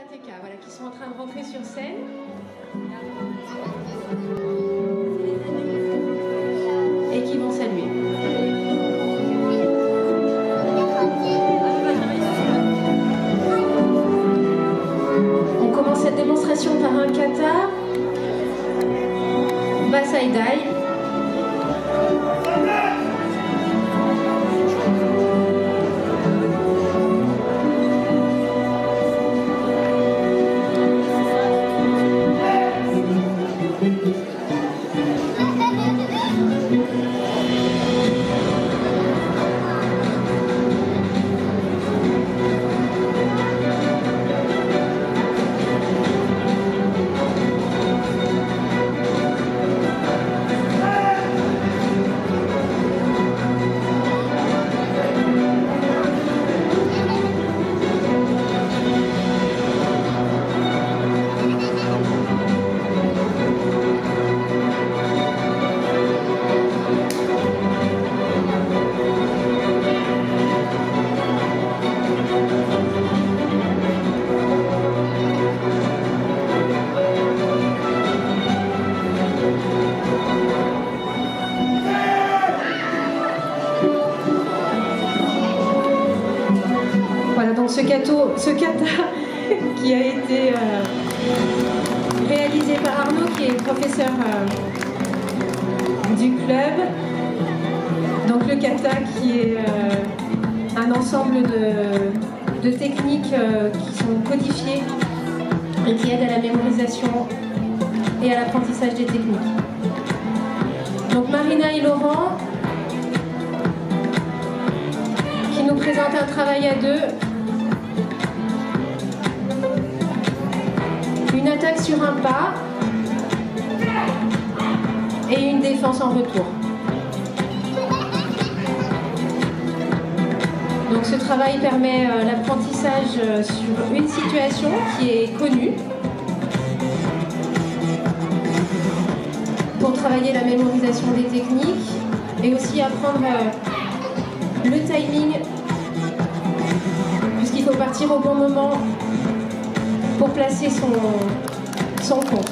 karatéka, voilà, qui sont en train de rentrer sur scène. Et qui vont saluer. On commence cette démonstration par un kata, Basaidai. Donc ce kata qui a été réalisé par Arnaud, qui est professeur du club. Donc le kata qui est un ensemble de techniques qui sont codifiées et qui aident à la mémorisation et à l'apprentissage des techniques. Donc Marina et Laurent qui nous présentent un travail à deux. Une attaque sur un pas et une défense en retour. Donc ce travail permet l'apprentissage sur une situation qui est connue pour travailler la mémorisation des techniques et aussi apprendre le timing, puisqu'il faut partir au bon moment pour placer son compte.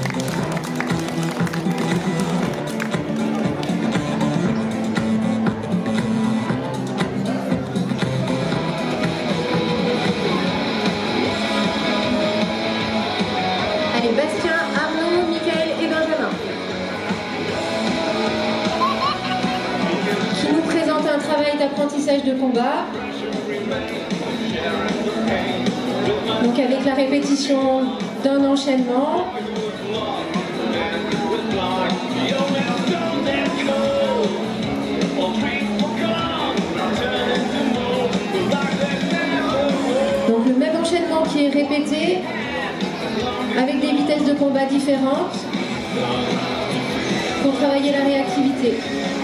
Allez, Bastien, Arnaud, Michael et Benjamin, qui nous présentent un travail d'apprentissage de combat. Donc avec la répétition d'un enchaînement. Donc le même enchaînement qui est répété avec des vitesses de combat différentes pour travailler la réactivité.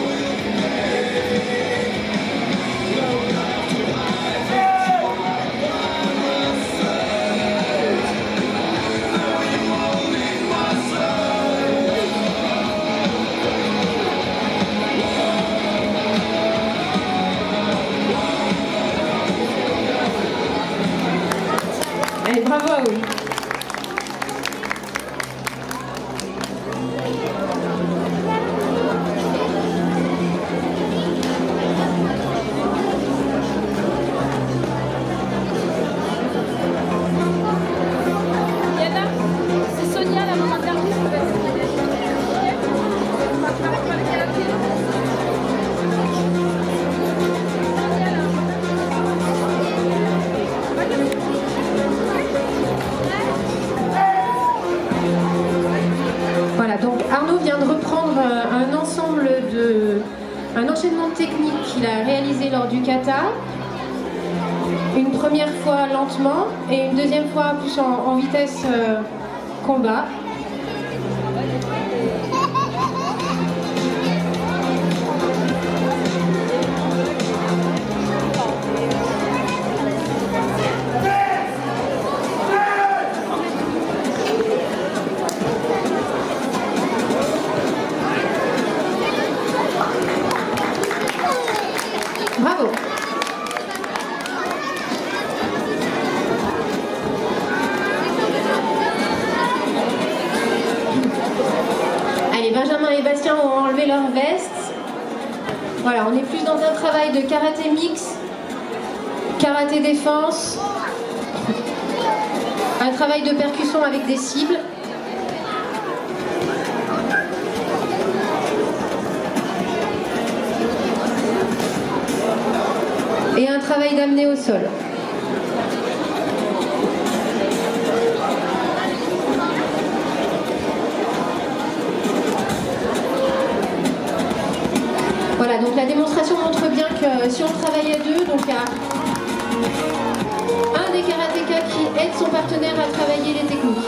Allez, bravo à vous. C'est Sonia, la maman d'artiste. Voilà, donc Arnaud vient de reprendre un enchaînement de techniques qu'il a réalisé lors du kata. Une première fois lentement et une deuxième fois plus en vitesse combat. Bravo. anciens ont enlevé leur veste. Voilà, on est plus dans un travail de karaté mix, karaté défense, un travail de percussion avec des cibles. Et un travail d'amener au sol. Voilà, donc la démonstration montre bien que si on travaille à deux, donc il y a un des karatékas qui aide son partenaire à travailler les techniques.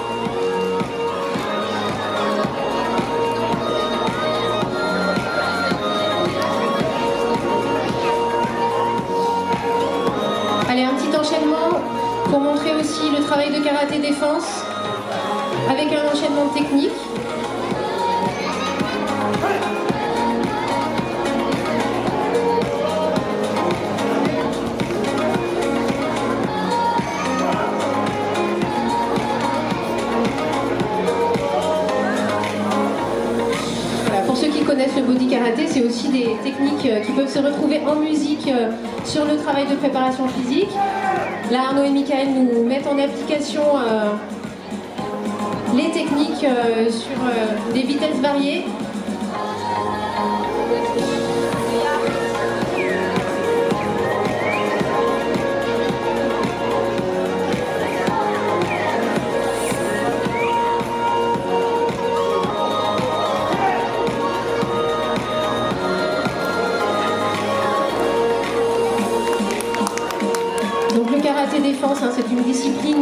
Allez, un petit enchaînement pour montrer aussi le travail de karaté défense avec un enchaînement de techniques. Le body karaté, c'est aussi des techniques qui peuvent se retrouver en musique sur le travail de préparation physique. Là, Arnaud et Michael nous mettent en application les techniques sur des vitesses variées. Donc le karaté défense, hein, c'est une discipline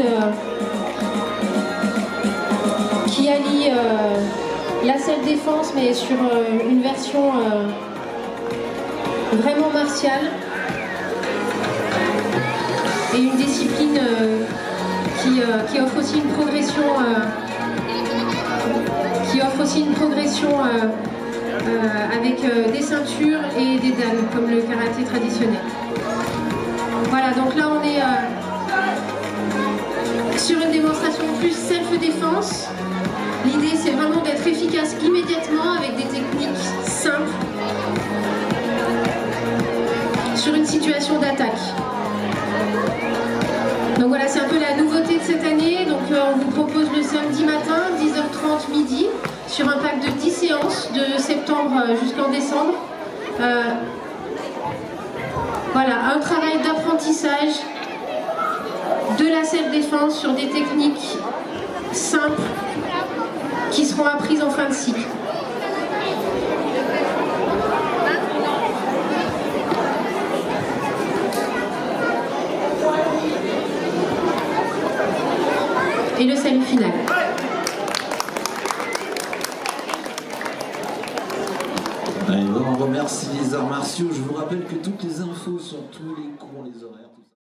qui allie la self-défense mais sur une version vraiment martiale et une discipline qui offre aussi une progression avec des ceintures et des dames comme le karaté traditionnel. Voilà, donc là on est sur une démonstration plus self-défense. L'idée c'est vraiment d'être efficace immédiatement avec des techniques simples sur une situation d'attaque. Donc voilà, c'est un peu la nouveauté de cette année. Donc on vous propose le samedi matin, 10h30 midi, sur un pack de 10 séances de septembre jusqu'en décembre. Voilà, un travail d'apprentissage de la self-défense sur des techniques simples qui seront apprises en fin de cycle. Et le salut final. Allez, on remercie les arts martiaux. Je vous rappelle que toutes les infos sur tous les cours, les horaires, tout ça.